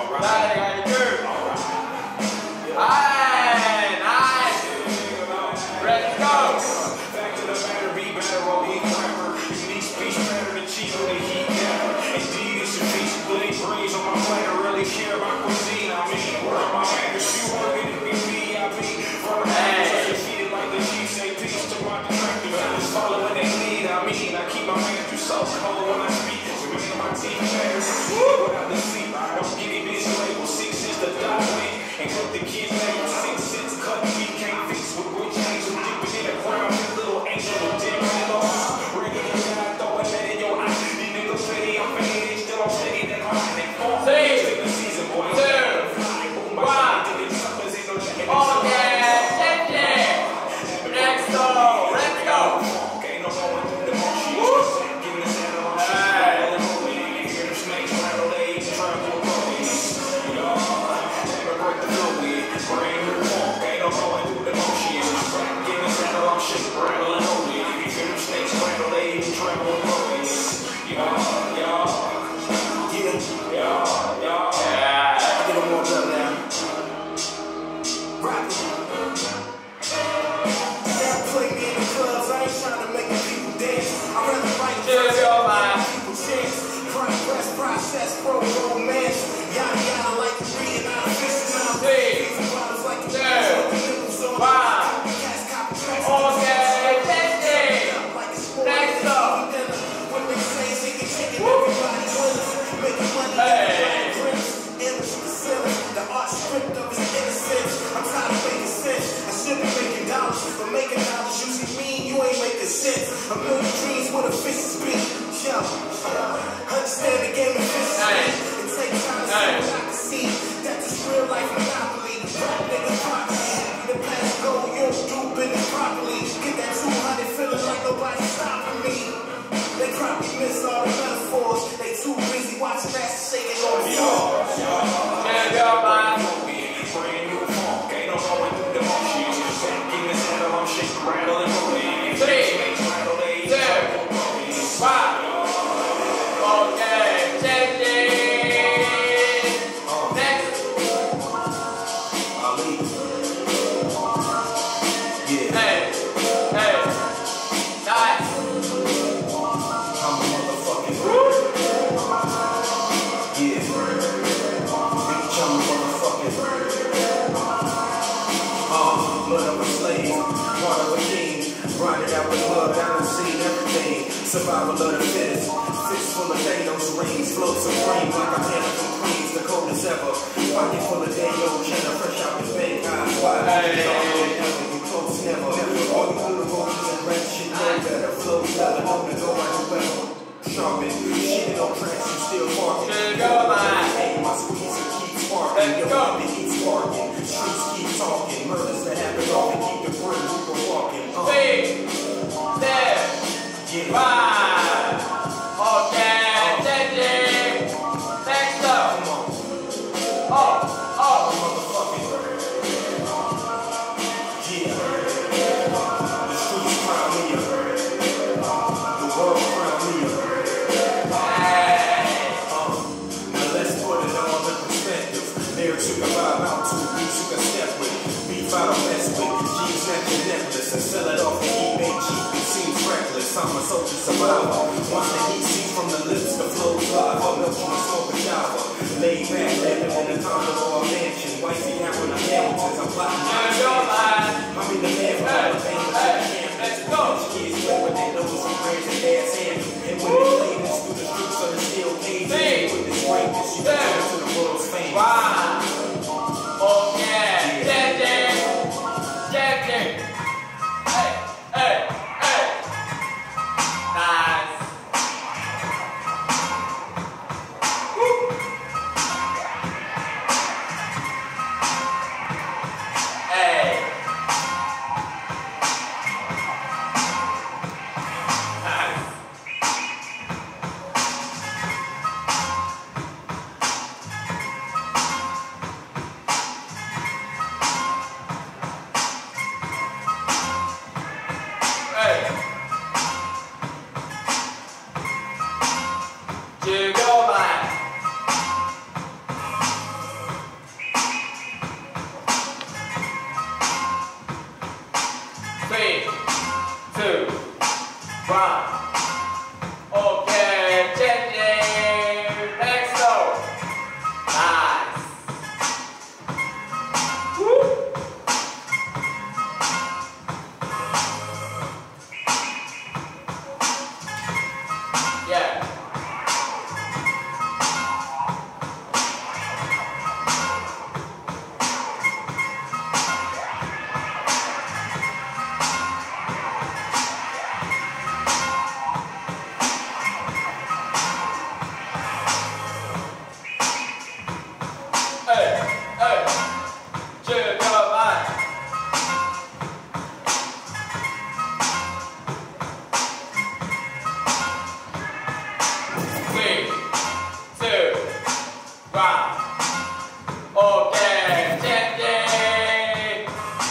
Dale, good. Alright, nice. Let's go. Back to the matter, be better, roll heat rapper. Unique speech better than cheap with a heat gapper. Indeed, it's a piece of good brains on my planet. Really care about cuisine. I mean, where am I at? If you working, it be me, I be. From the house, defeated like the Chiefs, say peace to my detractors. I just follow what they need. I mean, I keep my hands through so cold when I speak. Remain my teeth better. Without the sleep, I don't get it, bitch. Label 6 is the dot win. And cut the kids label 6 cents. Cut me, can't fix with which angel. Dip it in the ground, this little angel with dim lost. Ring it in, I throw it in your eye. These niggas petty, I'm faded, still I'm steady. They climb, they fall. Take the season, boy. 2, 1. Okay, check it. Next go. Let's go. Okay, no going through the motion. Give me the saddle, I'm shaking. Hear them snakes rattle, they try to avoid it. Never break the flow with brain new funk. Ain't no going through the motion. Give me the saddle, I'm shaking, rattle and hold it. Hear them snakes rattle, they try to avoid it. Get them warmed up now. Rock it. Play me in the clubs, I ain't trying to make the people dance. I'd rather write people chance. Progress, process, pro, romance. Yada yada like the reading out of fish and out. These bottles like the nipples on the cats, copy tracks. Okay, check it. Next up. What they say, chicken, everybody wins. Making money, everybody drinks. Endless the ceiling, the art stripped of his innocence. I'm tired of making sense. I should be making dollars, but making dollars usually mean you ain't making sense. A million dreams with a fist speed. Yo, understand the game of fist speed. It takes time to see what I can see. That this real life monopoly. Rap niggas properly. The past go, you don't do business properly. Get that 200 feeling like nobody's stopping me. They probably miss all the metaphors. They too busy watching that shaking on the floor. There you go, man. Brand new funk, ain't no going through the motions. Back in the saddle, I'm shaking, rattle and rolling. 3, 2, 1. Okay, check it. Next. Ali. Yeah. Hey, hey. Nice. I'm a motherfucking yeah. Bitch, I'm a motherfucking blood of a slave, heart of a king. Grinded out with blood, down and seen everything. Survival of the fittest. Fist full of Thanos rings, float supreme like I'm Hannah from Queens, the coldest ever. Pocket full of Dayo, Jenna, fresh out the bank, eyes wide. You close never. All you little roaches and rats shit know better. Flows better, on the go like a weapon. Sharpen, shit on tracks, you still barking. There you go, man. Hey, my squeezer keeps sparking. Let's go. It keeps sparking. Streets keep talking. Murders that happen often keep the brain moving walking. 3, 2, 1. Okay, check it. Next up. Come on. Oh. Motherfucking. Yeah. The streets crown me up. The world crown me up. Now let's put it all in perspective. Lyrics you can vibe out to, beats you can step with. Beef I don't mess with. G's snatch your necklace and sell it off the eBay cheap. It seems reckless. I'm a soldier survivor. Once the heat seeps from the lips, the flow's live. I'll milk from a smoke and shower. Laid back, living in a condo or mansion. Wifey out with the Hamiltons. I'm plotting. There you go, man. I'm in the man for all the things that I can't. Let's go. Kids play with their nose and prayers and dad's hand. And when they play this through the streets of the steel cage, with this greatness, you can turn to the world's fame. Wow. Okay. Check it. Check it. Hey. Nice. Okay, changing. Next go. Nice. Woo. Yeah. Hey, hey, chill, come on. 3, 2, 1. Okay, changing.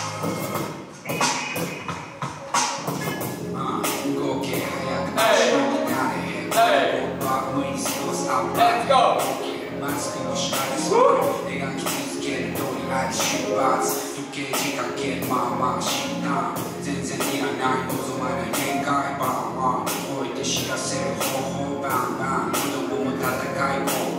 動け早くなるようになれ僕は無理に過ごすアップ Let's go. マスクの下にそれ描き続ける通りあり出発時計仕掛けまあまあ診断全然いらない望まない限界バンバン置いて知らせる方法バンバン子供も戦い